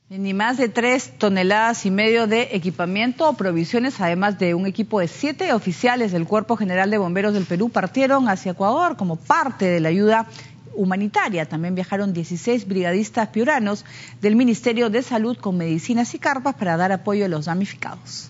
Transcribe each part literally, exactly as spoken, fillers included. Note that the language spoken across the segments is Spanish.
Ni más de tres toneladas y medio de equipamiento o provisiones, además de un equipo de siete oficiales del Cuerpo General de Bomberos del Perú, partieron hacia Ecuador como parte de la ayuda humanitaria. También viajaron dieciséis brigadistas piuranos del Ministerio de Salud con medicinas y carpas para dar apoyo a los damnificados.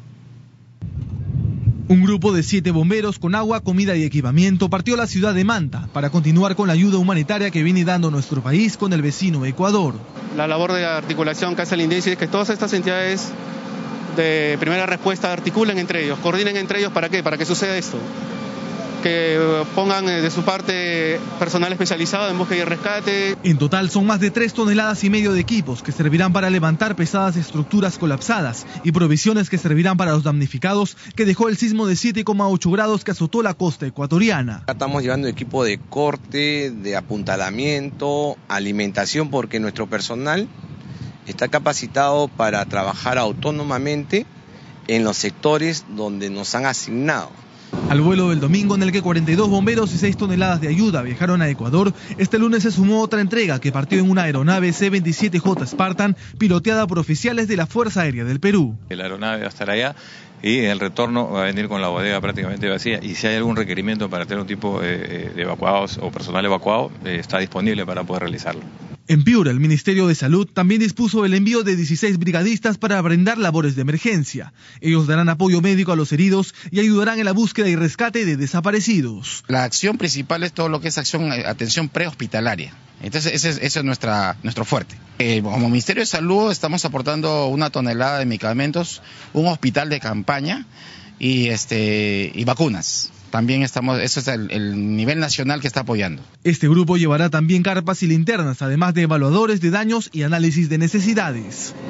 Un grupo de siete bomberos con agua, comida y equipamiento partió a la ciudad de Manta para continuar con la ayuda humanitaria que viene dando nuestro país con el vecino Ecuador. La labor de articulación que hace el INDECI es que todas estas entidades de primera respuesta articulen entre ellos, coordinen entre ellos. ¿Para qué? Para que suceda esto. Que pongan de su parte personal especializado en búsqueda y rescate. En total son más de tres toneladas y medio de equipos que servirán para levantar pesadas estructuras colapsadas y provisiones que servirán para los damnificados que dejó el sismo de siete coma ocho grados que azotó la costa ecuatoriana. Estamos llevando equipo de corte, de apuntalamiento, alimentación, porque nuestro personal está capacitado para trabajar autónomamente en los sectores donde nos han asignado. Al vuelo del domingo, en el que cuarenta y dos bomberos y seis toneladas de ayuda viajaron a Ecuador, este lunes se sumó otra entrega que partió en una aeronave C veintisiete J Spartan piloteada por oficiales de la Fuerza Aérea del Perú. La aeronave va a estar allá y en el retorno va a venir con la bodega prácticamente vacía, y si hay algún requerimiento para tener un tipo de, de evacuados o personal evacuado, eh, está disponible para poder realizarlo. En Piura, el Ministerio de Salud también dispuso el envío de dieciséis brigadistas para brindar labores de emergencia. Ellos darán apoyo médico a los heridos y ayudarán en la búsqueda y rescate de desaparecidos. La acción principal es todo lo que es acción, atención prehospitalaria. Entonces ese es, ese es nuestra, nuestro fuerte. Eh, como Ministerio de Salud estamos aportando una tonelada de medicamentos, un hospital de campaña y, este, y vacunas. También estamos, eso es el, el nivel nacional que está apoyando. Este grupo llevará también carpas y linternas, además de evaluadores de daños y análisis de necesidades.